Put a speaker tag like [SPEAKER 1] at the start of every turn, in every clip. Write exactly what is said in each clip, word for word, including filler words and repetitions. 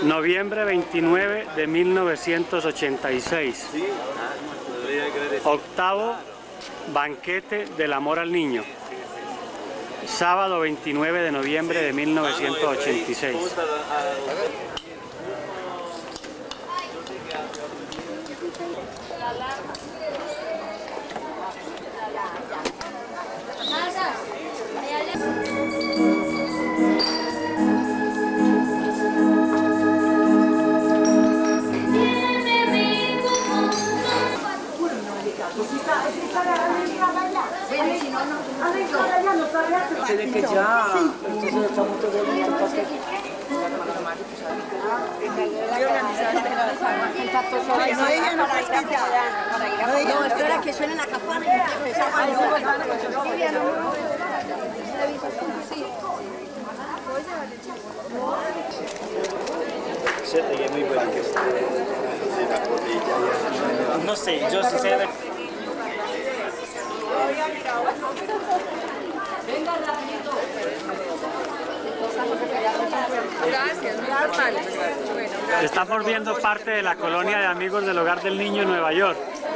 [SPEAKER 1] Noviembre veintinueve de mil novecientos ochenta y seis. Octavo banquete del amor al niño. Sábado veintinueve de noviembre de mil novecientos ochenta y seis.
[SPEAKER 2] Se ve que ya, entonces está muy bonito para que... No, ella no fue escrita.
[SPEAKER 3] No, espera que suene la campana y empezar a
[SPEAKER 2] No sé, yo sí sé.
[SPEAKER 3] Venga rapidito.
[SPEAKER 4] Gracias, gracias.
[SPEAKER 1] Estamos viendo parte de la colonia de amigos del Hogar del Niño en Nueva York.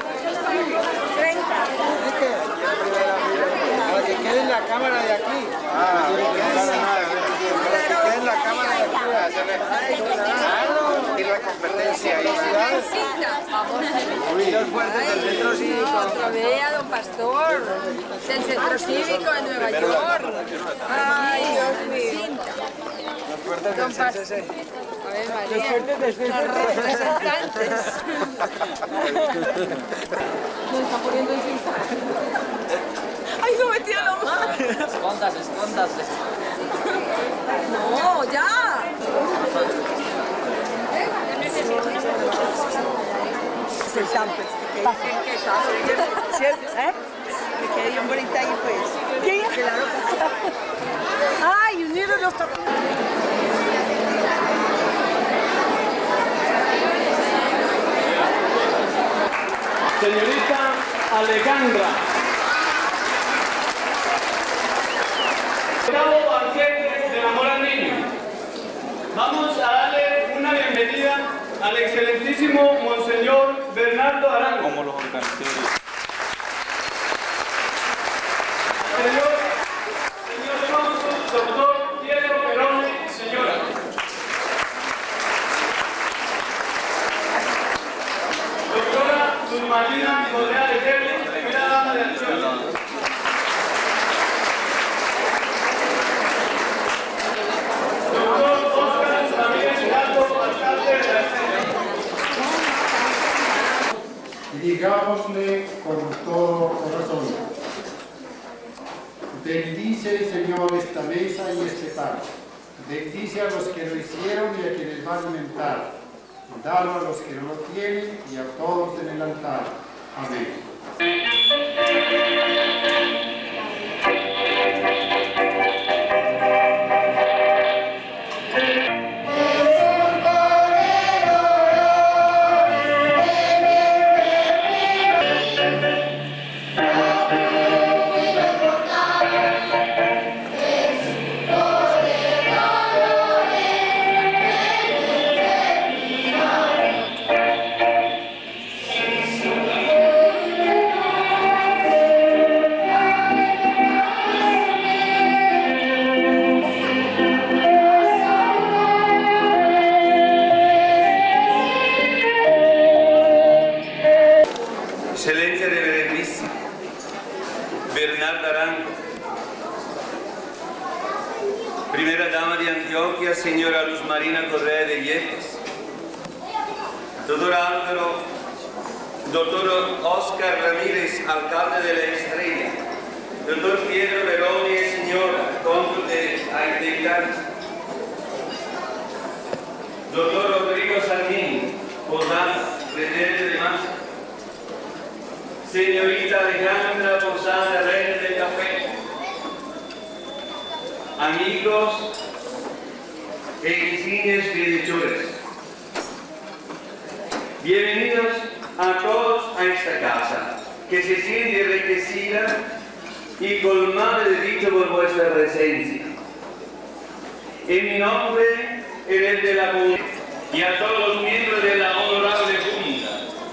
[SPEAKER 5] Para que quede en la cámara de aquí. Ah, que quede en la cámara de aquí. Y la competencia. Los fuertes del centro cívico.
[SPEAKER 4] Otra vez a don Pastor, del centro cívico de Nueva York. Ay, Dios mío.
[SPEAKER 5] Los fuertes del C C C.
[SPEAKER 4] A ver, María, los representantes.
[SPEAKER 3] Se está poniendo en cinta.
[SPEAKER 4] Ay, no me tira la mano.
[SPEAKER 2] Escóndase, escóndase.
[SPEAKER 4] No, ya.
[SPEAKER 2] Se estampe. ¿Cierto? ¿Eh? Que quede bien bonita ahí, pues. ¿Quién? Claro. Ay, unidos los tapones.
[SPEAKER 1] Señorita Alejandra. Octavo banquete del amor al niño. Vamos a darle una bienvenida al excelentísimo Monseñor Bernardo Arango.
[SPEAKER 5] ¿Cómo los organizé?
[SPEAKER 1] Señor, señor cónsul, doctor Diego Perone, señora. Doctora Luz Marina Correa de Gerli, primera dama de Antioquia. Doctor Oscar Ramírez Giraldo, alcalde de la Escena.
[SPEAKER 6] Digámosle con todo corazón. Bendice, Señor, esta mesa y este pan. Bendice a los que lo hicieron y a quienes va a alimentar. Dalo a los que no lo tienen y a todos en el altar. Amén.
[SPEAKER 7] Excelencia Reverendísima Bernardo Arango, Primera Dama de Antioquia, señora Luz Marina Correa de Yepes, doctor Álvaro, doctor Oscar Ramírez, alcalde de la Estrella, doctor Pietro Veroni, señora, cónsul de Haití, doctor Rodrigo Sarmín, posada, presidente de Masa, señorita Alejandra Posada, reina del café, amigos e insignes bienhechores, bienvenidos a todos a esta casa, que se siente enriquecida y colmada de dicho por vuestra presencia. En mi nombre, en el de la comunidad, y a todos los miembros de la honorable Junta,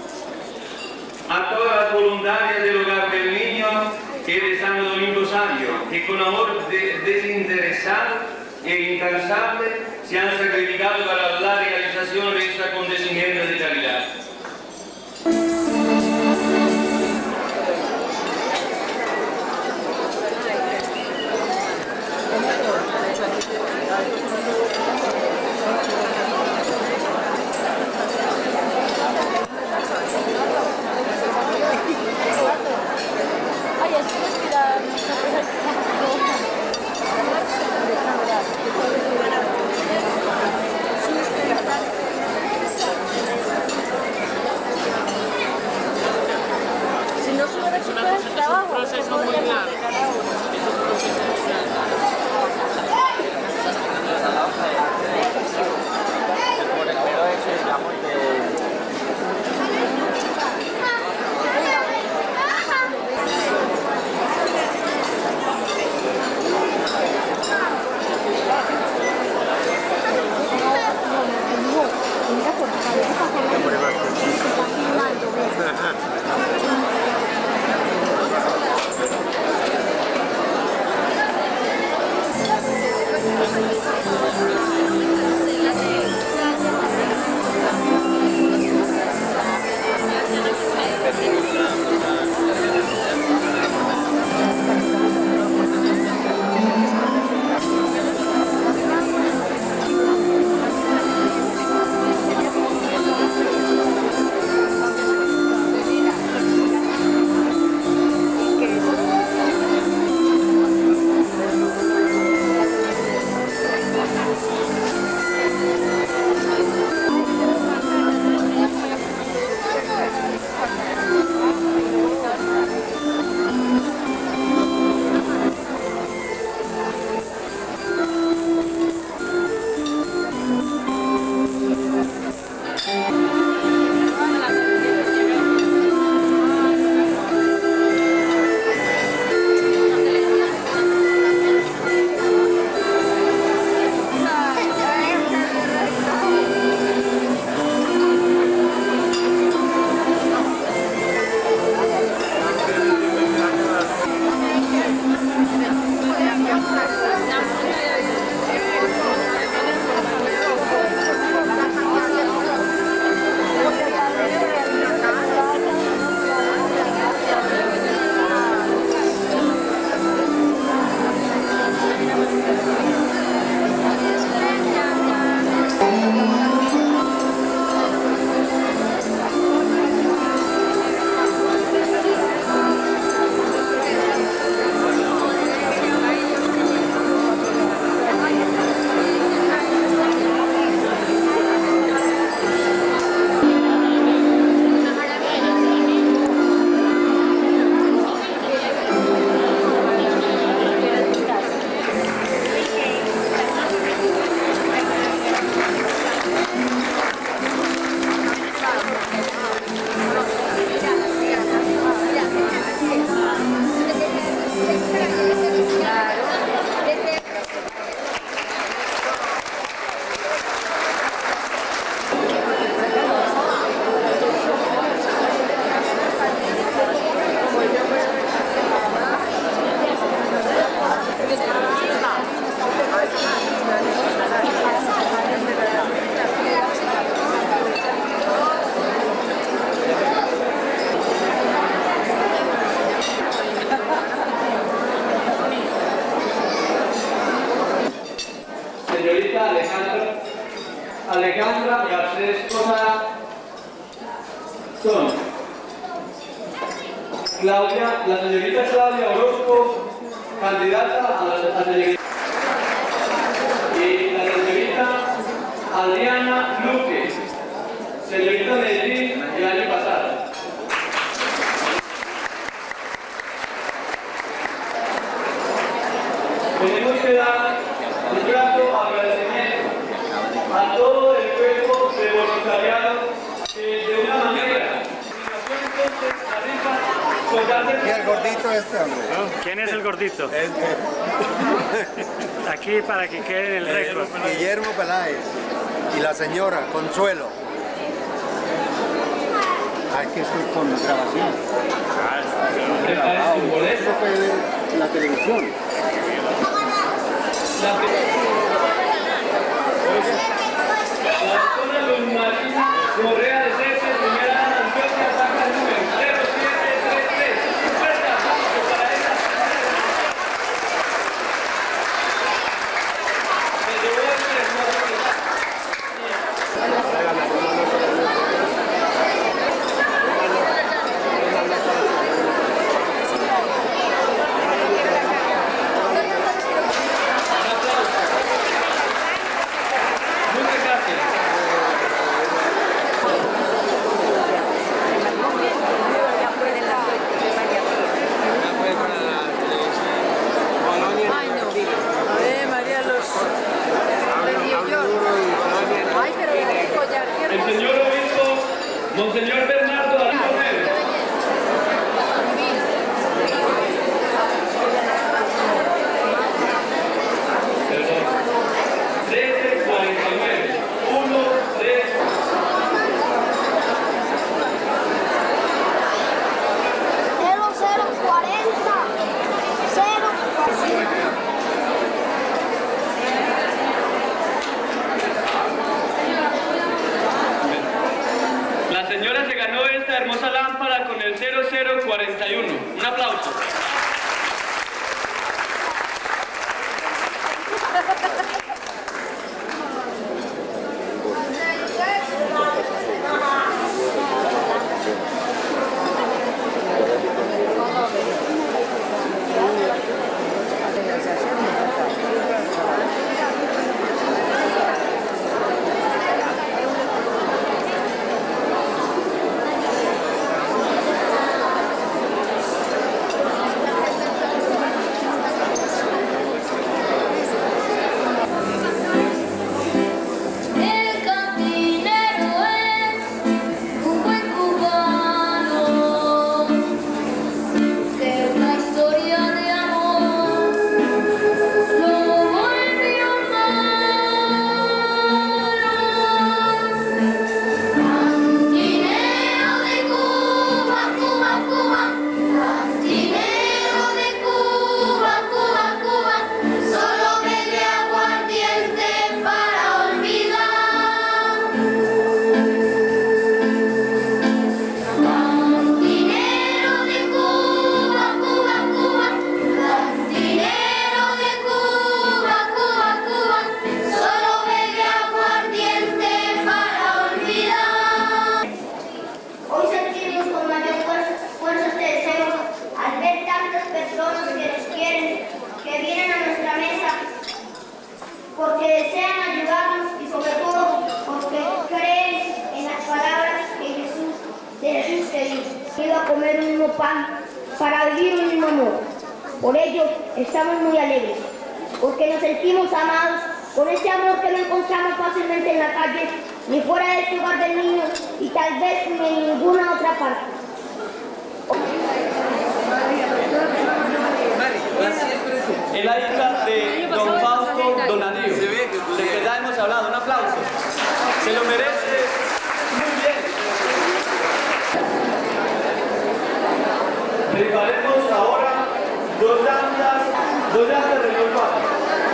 [SPEAKER 7] a todas las voluntarias del Hogar del Niño y de Santo Domingo Sabio, que con amor de, desinteresado e incansable se han sacrificado para la realización de este acontecimiento de caridad.
[SPEAKER 1] Señorita Alejandra, Alejandra Garcés Posada, son Claudia, la señorita Claudia Orozco, candidata a la a señorita, y la señorita Adriana Luque, señorita Medellín el año pasado. Tenemos que dar un grato agradecimiento a todo el cuerpo de voluntariado que de una manera
[SPEAKER 5] ¿Y el gordito este, hombre?
[SPEAKER 8] ¿Quién es el gordito?
[SPEAKER 5] Este.
[SPEAKER 8] Aquí para que quede en el récord.
[SPEAKER 5] Guillermo Peláez. Y la señora, Consuelo. Aquí estoy con grabación. Eso se puede ver en la televisión.
[SPEAKER 1] La doctora Luz Marina Correa de Cese, primera dama de Antioquia, saca el número cero siete tres tres. Un fuerte aplauso para ella. Se llevó este hermoso regalo. Muchas gracias.
[SPEAKER 4] Ay, no. Eh, María los... Ay, pero qué collar, qué
[SPEAKER 1] El
[SPEAKER 4] hermoso.
[SPEAKER 1] señor obispo, Monseñor Bernardo Arconel. trece cuarenta y nueve. uno, tres.
[SPEAKER 8] Cero, cero, cuarenta. Cero.
[SPEAKER 1] La señora se ganó esta hermosa lámpara con el cero cero cuarenta y uno. Un aplauso.
[SPEAKER 8] El cantinero es un buen cubano que una historia de amor lo volvió cantinero de Cuba, Cuba, Cuba, cantinero de Cuba, Cuba, Cuba, solo bebe aguardiente para olvidar. Cantinero de Cuba, Cuba, Cuba, cantinero de Cuba, Cuba, Cuba, solo bebe aguardiente para olvidar. Hoy sentimos con mayor fuerza, fuerza este deseo al ver tantas personas que nos quieren, que vienen a nuestra mesa, porque desean ayudarnos y sobre todo porque creen en las palabras que Jesús, de Jesús te dijo. Iba a comer un mismo pan para vivir un mismo amor. Por ello estamos muy alegres, porque nos sentimos amados con ese amor que no encontramos fácilmente en la calle, ni fuera de este hogar del niño y tal vez ni en ninguna otra parte.
[SPEAKER 1] Es la hija de don Fausto Donadío, de que ya hemos hablado. Un aplauso. Se lo merece muy bien. Rifaremos ahora dos llantas, dos llantas de reloj cuatro.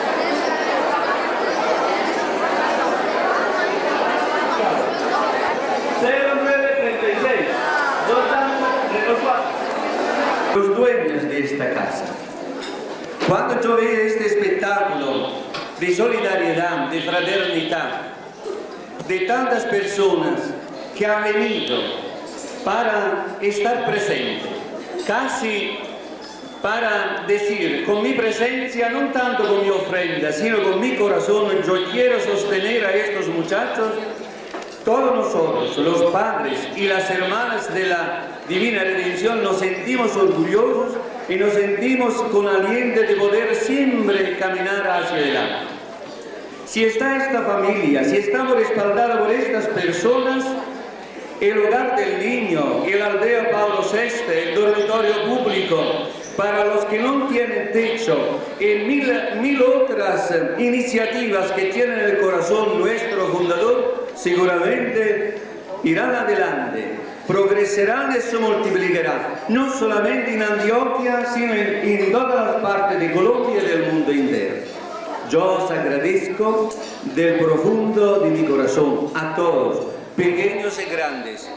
[SPEAKER 1] cero nueve treinta y seis, dos llantas de reloj cuatro.
[SPEAKER 7] Los dueños de esta casa. Cuando yo veo este espectáculo de solidaridad, de fraternidad, de tantas personas que han venido para estar presentes, casi para decir, con mi presencia, no tanto con mi ofrenda, sino con mi corazón, yo quiero sostener a estos muchachos. Todos nosotros, los padres y las hermanas de la Divina Redención, nos sentimos orgullosos y nos sentimos con aliento de poder siempre caminar hacia adelante. Si está esta familia, si estamos respaldados por estas personas, el hogar del niño, el aldea Pablo sexto, el dormitorio público, para los que no tienen techo y mil, mil otras iniciativas que tiene en el corazón nuestro fundador, seguramente irán adelante, progresarán y se multiplicarán, no solamente en Antioquia, sino en, en todas las partes de Colombia y del mundo entero. Yo os agradezco del profundo de mi corazón a todos, pequeños y grandes,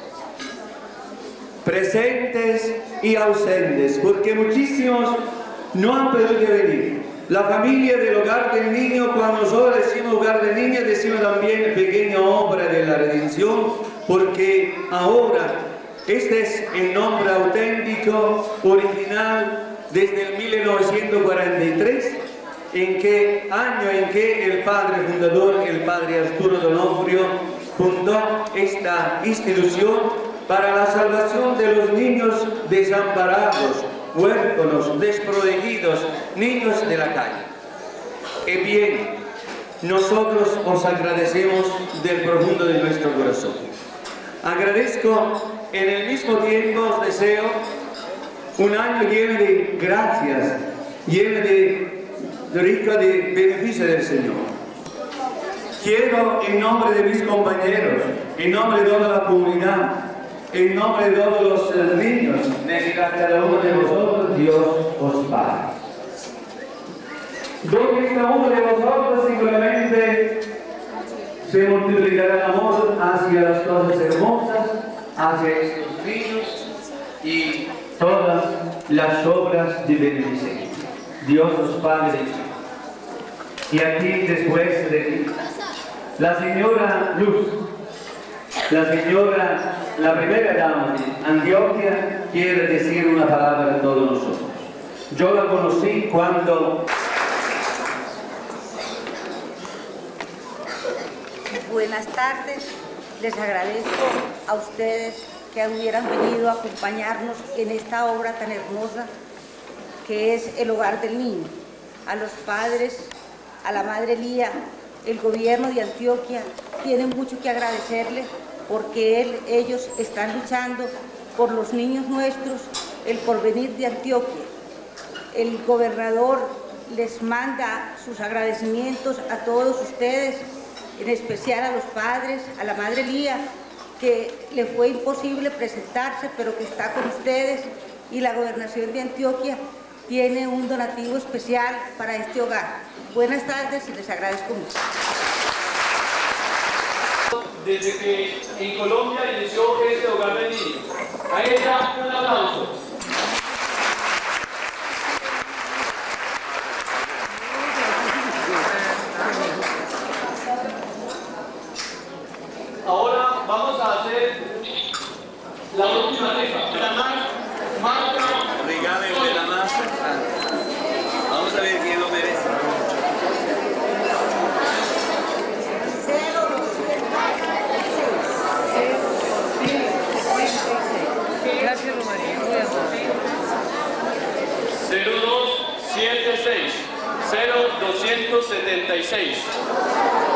[SPEAKER 7] presentes y ausentes, porque muchísimos no han podido venir. La familia del Hogar del Niño, cuando nosotros decimos Hogar del Niño, decimos también pequeña obra de la redención, porque ahora este es el nombre auténtico, original, desde el mil novecientos cuarenta y tres, en que año en que el padre fundador, el padre Arturo Donofrio, fundó esta institución para la salvación de los niños desamparados, huérfanos, desprotegidos, niños de la calle. Y bien, nosotros os agradecemos del profundo de nuestro corazón. Agradezco, en el mismo tiempo os deseo un año lleno de gracias, lleno de, de rico de beneficio del Señor. Quiero, en nombre de mis compañeros, en nombre de toda la comunidad, en nombre de todos los niños, decir a cada uno de vosotros, Dios os pague. Donde está uno de vosotros, seguramente se multiplicará el amor hacia las cosas hermosas, hacia estos niños y todas las obras de beneficencia. Dios os pague. Y aquí, después de ti, la señora Luz, la señora, la primera dama de Antioquia, quiere decir una palabra a todos nosotros. Yo la conocí cuando...
[SPEAKER 9] Buenas tardes, les agradezco a ustedes que hubieran venido a acompañarnos en esta obra tan hermosa que es el Hogar del Niño. A los padres, a la Madre Lía, el gobierno de Antioquia tiene mucho que agradecerle porque él, ellos están luchando por los niños nuestros, el porvenir de Antioquia. El gobernador les manda sus agradecimientos a todos ustedes, en especial a los padres, a la Madre Lía, que le fue imposible presentarse, pero que está con ustedes, y la Gobernación de Antioquia tiene un donativo especial para este hogar. Buenas tardes y les agradezco mucho.
[SPEAKER 1] Desde que en Colombia inició este Hogar del Niño. A ella un aplauso. Ahora vamos a hacer la última rifa. La marca.
[SPEAKER 7] Regálenle la masa. Vamos a ver quién lo merece.
[SPEAKER 4] Gracias, Romaría.
[SPEAKER 1] cero dos siete seis cero doscientos setenta y seis.